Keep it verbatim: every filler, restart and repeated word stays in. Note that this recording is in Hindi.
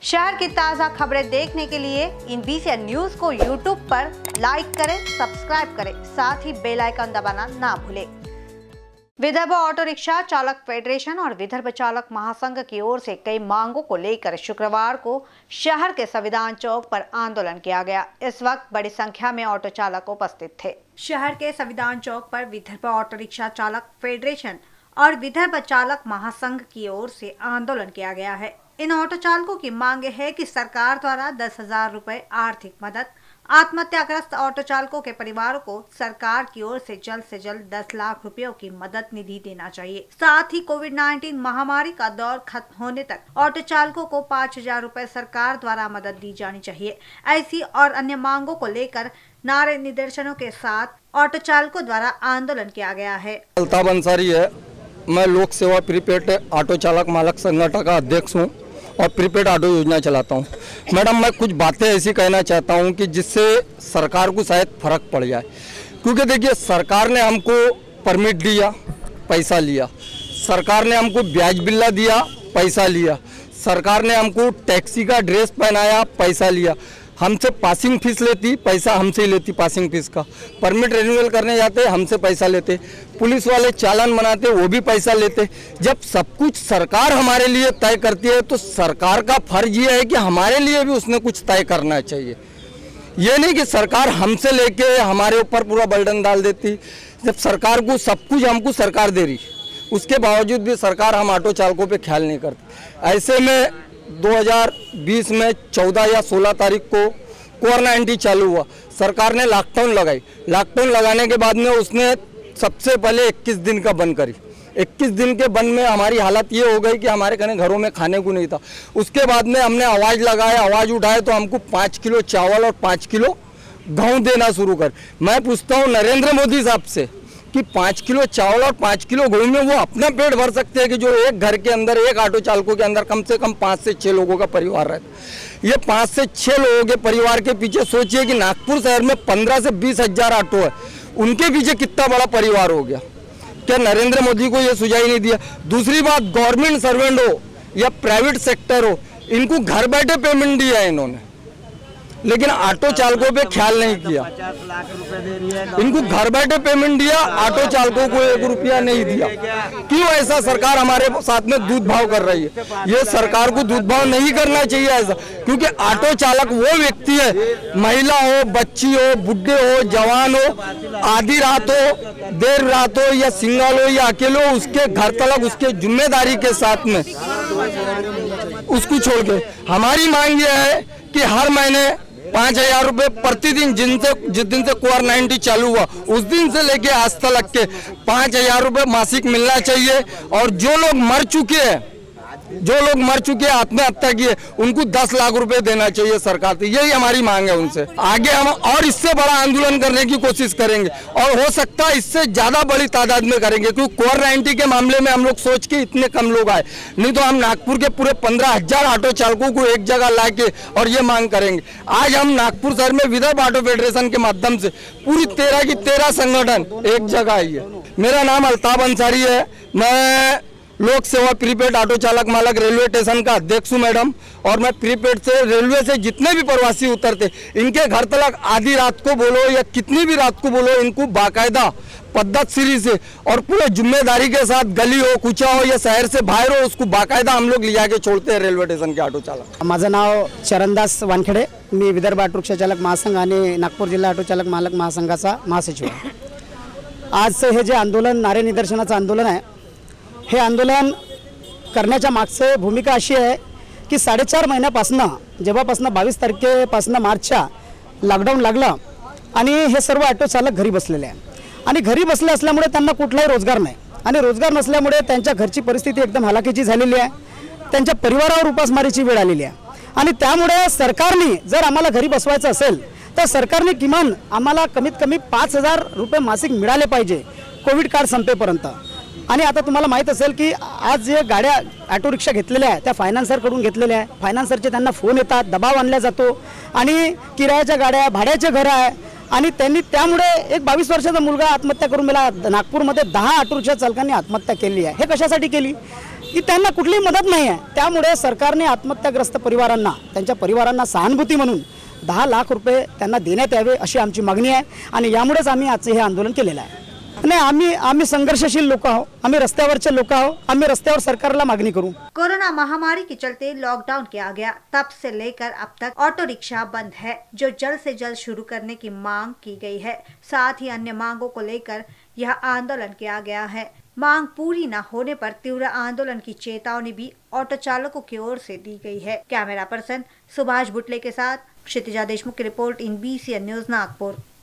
शहर की ताज़ा खबरें देखने के लिए IN B C N news को यूट्यूब पर लाइक करें, सब्सक्राइब करें, साथ ही बेल आइकन दबाना ना भूलें। विदर्भ ऑटो रिक्शा चालक फेडरेशन और विदर्भ चालक महासंघ की ओर से कई मांगों को लेकर शुक्रवार को शहर के संविधान चौक पर आंदोलन किया गया। इस वक्त बड़ी संख्या में ऑटो चालक उपस्थित थे। शहर के संविधान चौक पर विदर्भ ऑटो रिक्शा चालक फेडरेशन और विदर्भ चालक महासंघ की ओर से आंदोलन किया गया है। इन ऑटो चालकों की मांग है कि सरकार द्वारा दस हजार रुपए आर्थिक मदद, आत्महत्याग्रस्त ऑटो चालकों के परिवारों को सरकार की ओर से जल्द से जल्द दस लाख रुपयों की मदद निधि देना चाहिए। साथ ही कोविड नाइन्टीन महामारी का दौर खत्म होने तक ऑटो चालकों को पाँच हजार रुपए सरकार द्वारा मदद दी जानी चाहिए। ऐसी और अन्य मांगों को लेकर नारे निदर्शनों के साथ ऑटो चालकों द्वारा आंदोलन किया गया है। अल्ताफ अंसारी है, मैं लोक सेवा प्रीपेड ऑटो चालक मालक संगठन का अध्यक्ष हूँ और प्रीपेड ऑटो योजना चलाता हूँ। मैडम, मैं कुछ बातें ऐसी कहना चाहता हूँ कि जिससे सरकार को शायद फर्क पड़ जाए, क्योंकि देखिए सरकार ने हमको परमिट दिया, पैसा लिया, सरकार ने हमको ब्याज बिल्ला दिया, पैसा लिया, सरकार ने हमको टैक्सी का ड्रेस पहनाया, पैसा लिया, हमसे पासिंग फीस लेती, पैसा हमसे ही लेती पासिंग फीस का, परमिट रिन्यूअल करने जाते हमसे पैसा लेते, पुलिस वाले चालान बनाते वो भी पैसा लेते। जब सब कुछ सरकार हमारे लिए तय करती है तो सरकार का फर्ज ये है कि हमारे लिए भी उसने कुछ तय करना चाहिए। ये नहीं कि सरकार हमसे लेके हमारे ऊपर पूरा बर्डन डाल देती। जब सरकार को सब कुछ हमको सरकार दे रही, उसके बावजूद भी सरकार हम ऑटो चालकों पे ख्याल नहीं करती। ऐसे में दो हज़ार बीस में चौदह या सोलह तारीख को कोरोना एंटी चालू हुआ, सरकार ने लॉकडाउन लगाई। लॉकडाउन लगाने के बाद में उसने सबसे पहले इक्कीस दिन का बंद करी। इक्कीस दिन के बंद में हमारी हालत ये हो गई कि हमारे कहीं घरों में खाने को नहीं था। उसके बाद में हमने आवाज़ लगाया, आवाज़ उठाए तो हमको पाँच किलो चावल और पाँच किलो गेहूँ देना शुरू कर। मैं पूछता हूँ नरेंद्र मोदी साहब से कि पाँच किलो चावल और पाँच किलो गेहूँ में वो अपना पेट भर सकते हैं कि जो एक घर के अंदर, एक ऑटो चालकों के अंदर कम से कम पाँच से छः लोगों का परिवार रहता। ये पाँच से छः लोगों के परिवार के पीछे सोचिए कि नागपुर शहर में पंद्रह से बीस हजार ऑटो है, उनके पीछे कितना बड़ा परिवार हो गया। क्या नरेंद्र मोदी को ये सुझाव नहीं दिया? दूसरी बात, गवर्नमेंट सर्वेंट हो या प्राइवेट सेक्टर हो, इनको घर बैठे पेमेंट दिया है इन्होंने, लेकिन ऑटो चालकों पे ख्याल नहीं किया। इनको घर बैठे पेमेंट दिया, ऑटो चालकों को एक रुपया नहीं दिया। क्यों ऐसा सरकार हमारे साथ में दूध भाव कर रही है? ये सरकार को दूध भाव नहीं करना चाहिए ऐसा, क्योंकि ऑटो चालक वो व्यक्ति है, महिला हो, बच्ची हो, बुढ़े हो, जवान हो, आधी रात हो, देर रात हो या सिंगल हो या अकेले हो, उसके घर तलक उसके जिम्मेदारी के साथ में उसको छोड़ के हमारी मांग ये है कि हर महीने पाँच हजार रुपये प्रतिदिन, जिनसे जिस दिन से कोविड नाइन्टीन चालू हुआ उस दिन से लेके आज तक के पाँच हजार रुपये मासिक मिलना चाहिए। और जो लोग मर चुके हैं, जो लोग मर चुके हैं, आत्महत्या किए, उनको दस लाख रुपए देना चाहिए सरकार से। यही हमारी मांग है उनसे। आगे हम और इससे बड़ा आंदोलन करने की कोशिश करेंगे और हो सकता है इससे ज्यादा बड़ी तादाद में करेंगे, क्योंकि कोविड नाइन्टीन के मामले में हम लोग सोच के इतने कम लोग आए, नहीं तो हम नागपुर के पूरे पंद्रह हजार ऑटो चालकों को एक जगह ला के और ये मांग करेंगे। आज हम नागपुर शहर में विदर्भ ऑटो फेडरेशन के माध्यम से पूरी तेरह की तेरह संगठन एक जगह आई है। मेरा नाम अल्ताफ अंसारी है, मैं लोक सेवा प्रीपेड ऑटो चालक मालक रेलवे स्टेशन का अध्यक्ष हूँ मैडम। और मैं प्रीपेड से रेलवे से जितने भी प्रवासी उतरते, इनके घर तक आधी रात को बोलो या कितनी भी रात को बोलो, इनको बाकायदा पद्धतशीर से और पूरे जिम्मेदारी के साथ, गली हो, कुचा हो या शहर से बाहर हो, उसको बाकायदा हम लोग लिया के छोड़ते हैं रेल्वे स्टेशन के ऑटो चालक। माझं नाव चरणदास वानखेडे, मी विदर्भ ऑटो रिक्षा चालक महासंघ आणि नागपूर जिल्हा ऑटो चालक मालक महासंघाचा महासचिव आहे। आजचं हे जे आंदोलन, नारे निदर्शनाचं आंदोलन आहे, हे आंदोलन करण्याच्या मागचे भूमिका अशी आहे की साडेचार महिन्यापासून, जेव्हापासून बावीस तारखेपासून मार्चच्या लॉकडाऊन लागलं आणि हे सर्व ऑटो चालक घरी बसलेले आहे आणि घरी बसले असल्यामुळे त्यांना कुठलाही रोजगार नाही आणि रोजगार नसल्यामुळे त्यांच्या घरची परिस्थिती एकदम हलाखीची झालेली आहे, त्यांच्या परिवारावर उपासमारीची वेळ आलेली आहे आणि त्यामुळे सरकारने जर आम्हाला घरी बसवायचं असेल तर सरकारने किमान आम्हाला कमीत कमी पाच हजार रुपये मासिक मिळाले पाहिजे कोविड काळ संपेपर्यंत। आणि आता तुम्हाला माहित असेल की आज जे गाड्या ऑटो रिक्षा घेतलेल्या आहेत त्या फायनान्सरकडून घेतलेल्या आहे, फायनान्सरचे त्यांना फोन येतात, दबाव आणला जातो आणि किरायाच्या गाड्या, भाड्याचे घर आहे आणि त्यांनी त्यामुळे एक बावीस वर्षाचा मुलगा आत्महत्या करून मेला। नागपूरमध्ये दहा ऑटो रिक्षा चालकांनी आत्महत्या केली आहे। हे कशासाठी केली? की त्यांना कुठलीही मदत नाही आहे। त्यामुळे सरकारने आत्महत्याग्रस्त परिवारांना त्यांच्या परिवारांना सहानुभूती म्हणून दहा लाख रुपये त्यांना देण्यात यावे अशी आमची मागणी आहे आणि यामुळेच आम्ही आजचे हे आंदोलन केलेलं आहे। नहीं, आम्ही आम्ही संघर्षशील लोक आहो, आम्ही रस्त्यावरचे लोक आहो, आम्ही रस्त्यावर सरकारला मागणी करू। कोरोना महामारी के चलते लॉकडाउन किया गया, तब से लेकर अब तक ऑटो रिक्शा बंद है, जो जल्द से जल्द शुरू करने की मांग की गई है। साथ ही अन्य मांगों को लेकर यह आंदोलन किया गया है। मांग पूरी न होने पर तीव्र आंदोलन की चेतावनी भी ऑटो चालकों की ओर से दी गई है। कैमरा पर्सन सुभाष बुटले के साथ क्षितिजा देशमुख की रिपोर्ट, I N B C N news Nagpur.